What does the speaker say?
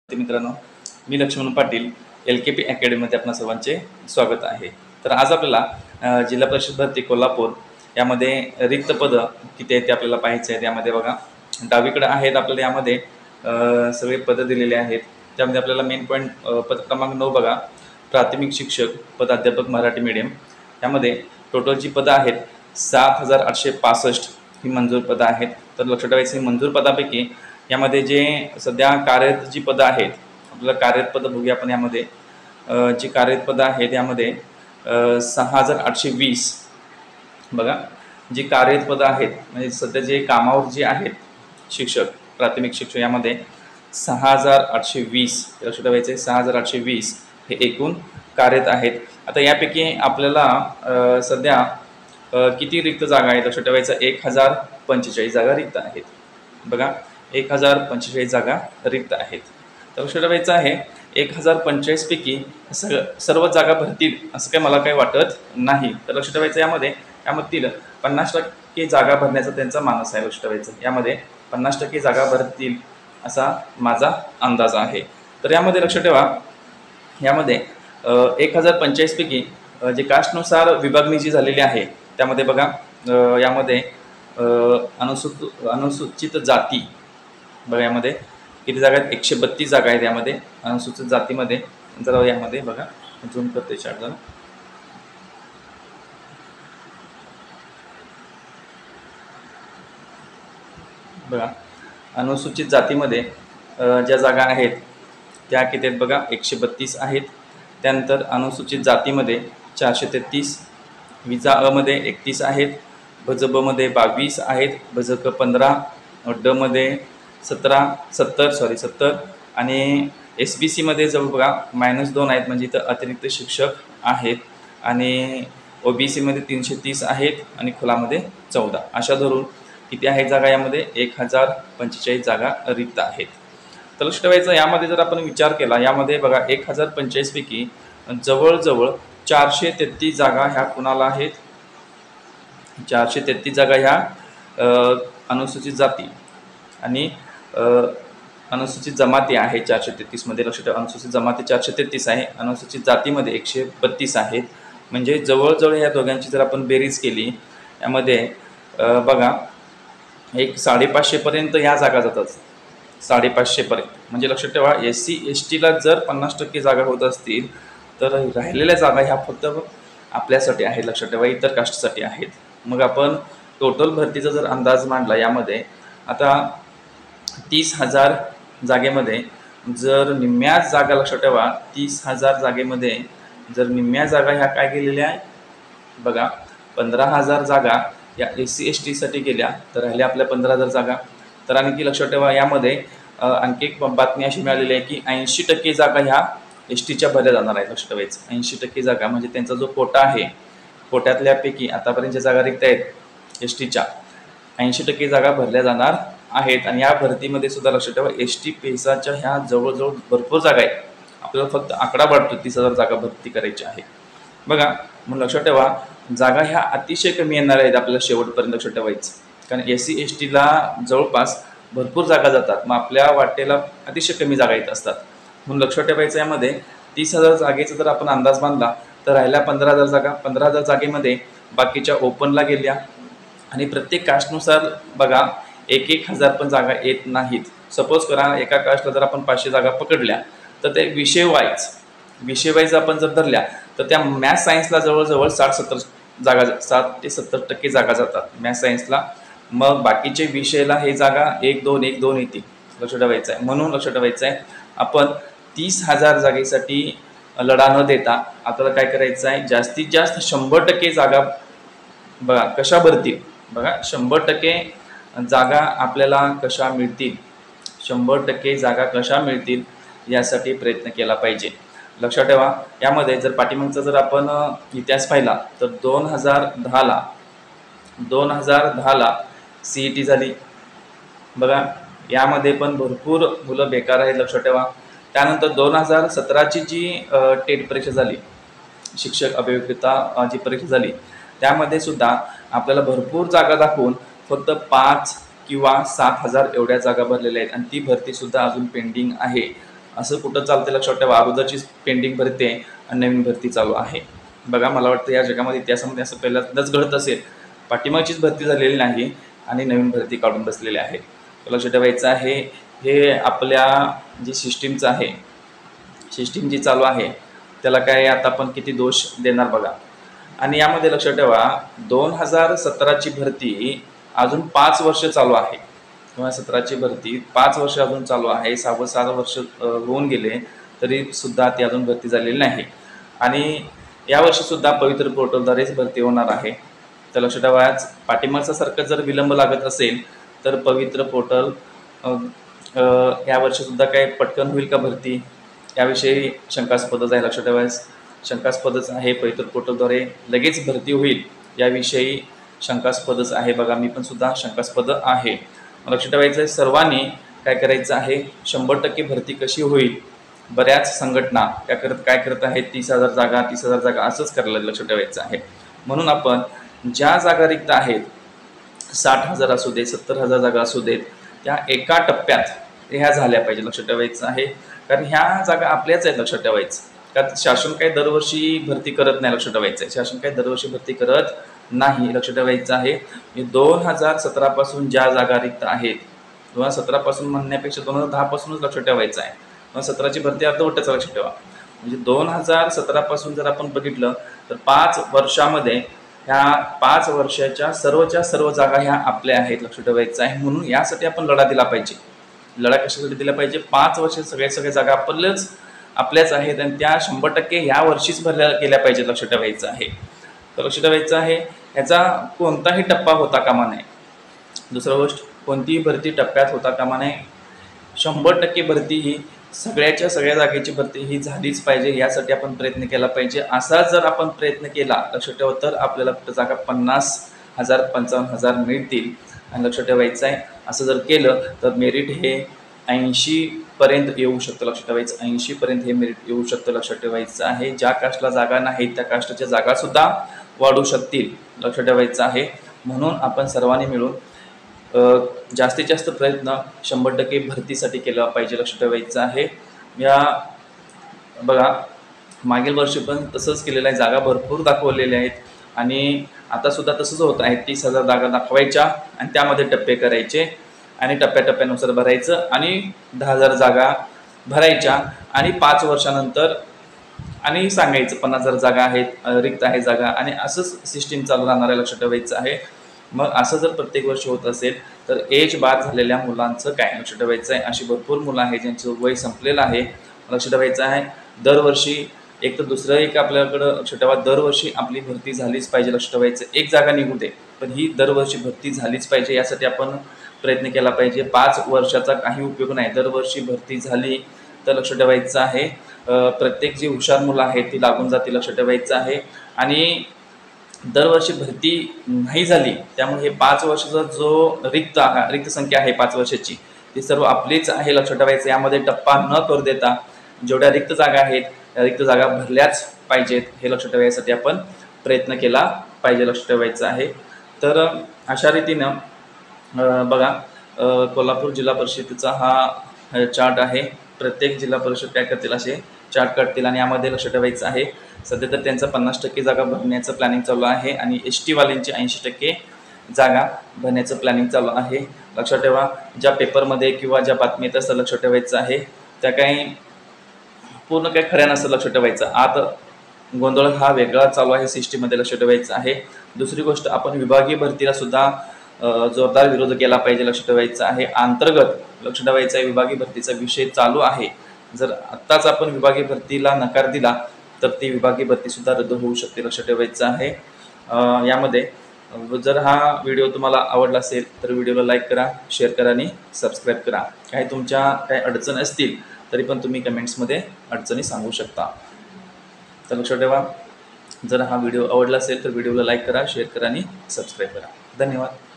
मित्रांनो, मी लक्ष्मण पाटील LKP अकॅडमीमध्ये आपणा सर्वांचे स्वागत आहे। तर आज आपल्याला जिल्हा परिषद भरती कोल्हापूर यामध्ये रिक्त पद किती आहेत ते आपल्याला पाहायचे आहे। त्यामध्ये बघा डावीकडे आहेत आपल्याला यामध्ये सगळे पद दिलेले आहेत। त्यामध्ये आपल्याला मेन पॉइंट पद क्रमांक 9 बघा, प्राथमिक शिक्षक पद अध्यापक मराठी मीडियम। यामध्ये टोटल जी पद आहेत 7865 ही मंजूर पद आहेत। तर लक्षात ठेवायचे मंजूर पदापैकी यामध्ये जे सध्या कार्यरत जी पद आहेत आपल्याला कार्यरत पद बघूया आपण। यामध्ये जी कार्यरत पद आहेत यामध्ये 6820 बघा, जी कार्यरत पद आहेत म्हणजे सध्या जे कामावर जे आहेत शिक्षक प्राथमिक शिक्षक यामध्ये 6820 लक्षात ठेवायचे 6820 हे एकूण कार्यरत आहेत। आता यापैकी आपल्याला सध्या किती रिक्त जागा आहेत लक्षात ठेवायचं 1045 जागा रिक्त आहेत। बघा 1045 जागा रिक्त आहेत। तर लक्षात ठेवायचं आहे 1045 पैकी सर्व जागा भरतील असं काही मला काही वाटत नाही। तर लक्षात ठेवायचं यामध्ये 50% जागा भरण्याचा त्यांचा मानस आहे। लक्षात ठेवायचं यामध्ये 50% जागा भरतील असा माझा अंदाज आहे। तर यामध्ये लक्षात ठेवा यामध्ये 1045 पैकी जे कास्टनुसार विभागणी जी झालेली आहे त्यामध्ये बघा यामध्ये अनुसूचित जाती बघा यामध्ये किती जागा आहेत 132 जागा आहेत। यामध्ये अनुसूचित जातीमध्ये जरा यामध्ये बघा झूम करते चार्ट जरा बघा अनुसूचित जातीमध्ये ज्या जागा आहेत त्या किती आहेत बघा 132 आहेत। त्यानंतर अनुसूचित जातीमध्ये 433, विजा अ मध्ये 31 आहेत, भज ब मध्ये 22 आहेत, भज क 15, ड मध्ये 70 आणि SBC मध्ये जवळ बघा -2 आहेत म्हणजे इथं अतिरिक्त शिक्षक आहेत आणि OBC मध्ये 330 आहेत आणि खुलामध्ये 14 अशा धरून किती आहेत जागा यामध्ये 1045 जागा रिक्त आहेत। तर लक्षात ठेवायचं यामध्ये जर आपण विचार केला यामध्ये बघा 1045 पैकी जवळजवळ 433 जागा ह्या कुणाला आहेत 433 जागा ह्या अनुसूचित जाती आणि अनुसूचित जमाती आहे 433 मध्ये। लक्षात ठेवा अनुसूचित जमाती 433 आहे, अनुसूचित जातीमध्ये 132 आहेत। म्हणजे जवळजवळ या दोघांची जर आपण बेरीज केली यामध्ये बघा 550 पर्यंत ह्या जागा जातात 550 पर्यंत। म्हणजे लक्षात ठेवा SC ST ला जर 50% जागा होत असतील तर राहिलेल्या जागा ह्या फक्त आपल्यासाठी आहेत। लक्षात ठेवा इतर कास्टसाठी आहेत। मग आपण टोटल भरतीचा जर अंदाज मांडला यामध्ये आता 30,000 जागेमध्ये जर निम्म्या जागा लक्षात ठेवा 30,000 जागेमध्ये जर निम्म्या जागा ह्या काय गेलेल्या आहे बघा 15,000 जागा या SC ST साठी गेल्या तर राहिल्या आपल्या 15,000 जागा। तर आणखी लक्षात ठेवा यामध्ये आणखी एक बातमी अशी मिळालेली आहे की 80% जागा ह्या STच्या भरल्या जाणार आहेत। लक्षात ठेवायचं 80% जागा म्हणजे त्यांचा जो कोटा आहे कोट्यातल्यापैकी आतापर्यंत ज्या जागा रिक्त आहेत STच्या 80% जागा भरल्या जाणार आहेत। आणि या भरतीमध्ये सुद्धा लक्षात ठेवा ST पेसाच्या ह्या जवळजवळ भरपूर जागा आहेत। आपल्याला फक्त आकडा वाढतो 30,000 जागा भरती करायची आहे बघा। म्हणून लक्षात ठेवा जागा ह्या अतिशय कमी येणार आहेत आपल्याला शेवटपर्यंत लक्षात ठेवायचं, कारण SC ST ला जवळपास भरपूर जागा जातात मग आपल्या वाटेला अतिशय कमी जागा येत असतात। म्हणून लक्षात ठेवायचं यामध्ये 30,000 जागेचा जर आपण अंदाज बांधला तर राहिल्या 15,000 जागा 15,000 जागेमध्ये बाकीच्या ओपनला गेल्या आणि प्रत्येक कास्टनुसार बघा 1,000 पण जागा येत नाहीत। सपोज करा एका कास्टला जर आपण 500 जागा पकडल्या तर ते विषय वाईज आपण जर धरल्या तर त्या मॅथ्स सायन्सला जवळजवळ 60-70 जागा 60 ते 70% जागा जातात मॅथ्स सायन्सला। मग बाकीचे विषयाला हे जागा 1-2 येतील लक्षात ठेवायचं आहे। म्हणून लक्षात ठेवायचं आहे आपण 30,000 जागेसाठी लढा न देता आपल्याला काय करायचं आहे जास्तीत जास्त 100% जागा बघा कशा भरतील बघा 100% जागा आपल्याला कशा मिळतील 100% जागा कशा मिळतील यासाठी प्रयत्न केला पाहिजे। लक्षात ठेवा यामध्ये जर पाठीमागचा जर आपण इतिहास पाहिला तर 2010 ला CET झाली बघा, यामध्ये पण भरपूर मुलं बेकार आहेत लक्षात ठेवा। त्यानंतर 2017ची जी टेट परीक्षा झाली शिक्षक अभियोग्यता जी परीक्षा झाली त्यामध्ये सुद्धा आपल्याला भरपूर जागा दाखवून फक्त 5 किंवा 7,000 एवढ्या जागा भरलेल्या आहेत आणि ती भरती सुद्धा अजून पेंडिंग आहे। असं कुठं चालतं लक्षात ठेवा. अगोदरची पेंडिंग भरती आहे आणि नवीन भरती चालू आहे. बघा, मला वाटतं या जगामध्ये इतिहासामध्ये असं पहिल्यांदाच घडत असेल, पाठीमागचीच भरती झालेली नाही आणि नवीन भरती काढून बसलेली आहे. लक्षात ठेवायचं आहे, हे आपल्या जी सिस्टीमचं आहे, सिस्टीम जी चालू आहे त्याला काय आता आपण किती दोष देणार बघा. आणि यामध्ये लक्षात ठेवा, 2017ची भरती अजून 5 वर्ष चालू आहे. 2017ची भरती 5 वर्ष अजून चालू आहे. 6 वर्ष होऊन गेले तरी सुद्धा ती अजून भरती झालेली नाही. आणि यावर्षीसुद्धा पवित्र पोर्टलद्वारेच भरती होणार आहे. तर लक्षात ठेवा, पाठीमागचा सारखं जर विलंब लागत असेल तर पवित्र पोर्टल यावर्षीसुद्धा काय पटकन होईल का भरती, याविषयी शंकास्पदच आहे. लक्षात ठेवायचं शंकास्पदच आहे. पवित्र पोर्टलद्वारे लगेच भरती होईल याविषयी शंकास्पदच आहे. बघा, मी पण सुद्धा शंकास्पद आहे. लक्षात ठेवायचं आहे, सर्वांनी काय करायचं आहे, 100% भरती कशी होईल. बऱ्याच संघटना काय करत आहेत, 30,000 जागा 30,000 जागा असंच करायला लक्षात ठेवायचं आहे. म्हणून आपण ज्या जागा रिक्त आहेत, 60,000 असू देत, 70,000 जागा असू देत, त्या एका टप्प्यात ह्या झाल्या पाहिजे. लक्षात ठेवायचं आहे, कारण ह्या जागा आपल्याच आहेत. लक्षात ठेवायचं, कारण शासन काही दरवर्षी भरती करत नाही. लक्षात ठेवायचं आहे, शासन काही दरवर्षी भरती करत नाही. लक्षात ठेवायचं आहे, 2017 पासून ज्या जागा रिक्त आहेत, 2017 पासून म्हणण्यापेक्षा 2010 पासूनच लक्षात ठेवायचं आहे. 2017ची भरती अर्धवटच लक्षात ठेवा. म्हणजे 2017 पासून जर आपण बघितलं तर 5 वर्षामध्ये ह्या 5 वर्षाच्या सर्व जागा ह्या आपल्या आहेत. लक्षात ठेवायचं आहे. म्हणून यासाठी आपण लढा दिला पाहिजे. लढा कशासाठी दिला पाहिजे, 5 वर्ष सगळ्या जागा आपल्याच आहेत आणि त्या 100% ह्या वर्षीच भरल्या गेल्या पाहिजेत. लक्षात ठेवायचं आहे. तर लक्षात ठेवायचं आहे, ह्याचा कोणताही टप्पा होता कामा नये. दुसरी गोष्ट, कोणतीही भरती टप्प्यात होता कामा नये. 100% भरती ही सगळ्या जागेची भरती ही झालीच पाहिजे. यासाठी आपण प्रयत्न केला पाहिजे. असा जर आपण प्रयत्न केला, लक्षात ठेवा, तर आपल्याला जागा 50,000 55,000 मिळतील. आणि लक्षात ठेवायचं आहे, असं जर केलं तर मेरिट हे 80पर्यंत येऊ शकतं. लक्षात ठेवायचं, 80पर्यंत हे मेरिट येऊ शकतं. लक्षात ठेवायचं आहे, ज्या कास्टला जागा नाहीत त्या कास्टच्या जागासुद्धा वाढू शकतील. लक्षात ठेवायचं आहे. म्हणून आपण सर्वांनी मिळून जास्तीत जास्त प्रयत्न 100% भरतीसाठी केला पाहिजे. लक्षात ठेवायचं आहे. या बघा, मागील वर्षी पण तसंच केलेलं आहे. जागा भरपूर दाखवलेल्या आहेत आणि आता सुद्धा तसंच होत आहे. 30,000 जागा दाखवायच्या आणि त्यामध्ये टप्पे करायचे आणि टप्प्यानुसार भरायचं आणि 10,000 जागा भरायच्या आणि 5 वर्षानंतर आणि सांगायचं 50,000 जागा आहेत, रिक्त आहे जागा, आणि असंच सिस्टीम चालू राहणार आहे. लक्षात ठेवायचं आहे. मग असं जर प्रत्येक वर्षी होत असेल तर एज बाद झालेल्या मुलांचं काय, लक्षात ठेवायचं आहे. अशी भरपूर मुलं आहेत ज्यांचं वय संपलेलं आहे. लक्षात ठेवायचं आहे, दरवर्षी एक तर दुसरं एक आपल्याकडं लक्षात ठेवा, दरवर्षी आपली भरती झालीच पाहिजे. लक्षात ठेवायचं, एक जागा निघू दे पण ही दरवर्षी भरती झालीच पाहिजे. यासाठी आपण प्रयत्न केला पाहिजे. 5 वर्षाचा काही उपयोग नाही. दरवर्षी भरती झाली तर लक्षात ठेवायचं आहे, प्रत्येक जी हुशार मुलं आहेत ती लागून जातील. लक्षात ठेवायचं आहे. आणि दरवर्षी भरती नाही झाली त्यामुळे हे 5 वर्षाचा जो रिक्त संख्या आहे 5 वर्षाची, ती सर्व आपलीच आहे. लक्षात ठेवायचं, यामध्ये टप्पा न करू देता जेवढ्या रिक्त जागा आहेत त्या रिक्त जागा भरल्याच पाहिजेत. हे लक्षात ठेवायसाठी आपण प्रयत्न केला पाहिजे. लक्षात ठेवायचं आहे. तर अशा रीतीनं बघा, कोल्हापूर जिल्हा परिषदेचा हा चार्ट आहे. प्रत्येक जिल्हा परिषद काय करतील असे चार्ट काढतील आणि यामध्ये लक्षात ठेवायचं आहे, सध्या तर त्यांचं 50% जागा भरण्याचं प्लॅनिंग चालू आहे आणि ST वाल्यांची 80% जागा भरण्याचं प्लॅनिंग चालू आहे. लक्षात ठेवा, ज्या पेपरमध्ये किंवा ज्या बातमीत असं लक्षात ठेवायचं आहे त्या काही पूर्ण काही खऱ्या नसतं. लक्षात ठेवायचं, आता गोंधळ हा वेगळा चालू आहे सिस्टीममध्ये. लक्षात ठेवायचं आहे. दुसरी गोष्ट, आपण विभागीय भरतीला सुद्धा जोरदार विरोध केला पाहिजे. लक्षात ठेवायचं आहे. अंतर्गत लक्षात ठेवायचं आहे, विभागीय भरतीचा विषय चालू आहे. जर आत्ताच आपण विभागीय भरतीला नकार दिला तर ती विभागीय भरतीसुद्धा रद्द होऊ शकते. लक्षात ठेवायचं आहे. यामध्ये जर हा व्हिडिओ तुम्हाला आवडला असेल तर व्हिडिओला लाईक करा, शेअर करा आणि सबस्क्राईब करा. तुमच्या काही अडचण असतील तरी पण तुम्ही कमेंट्समध्ये अडचणी सांगू शकता. तर लक्षात ठेवा, जर हा व्हिडिओ आवडला असेल तर व्हिडिओला लाईक करा, शेअर करा आणि सबस्क्राईब करा. धन्यवाद.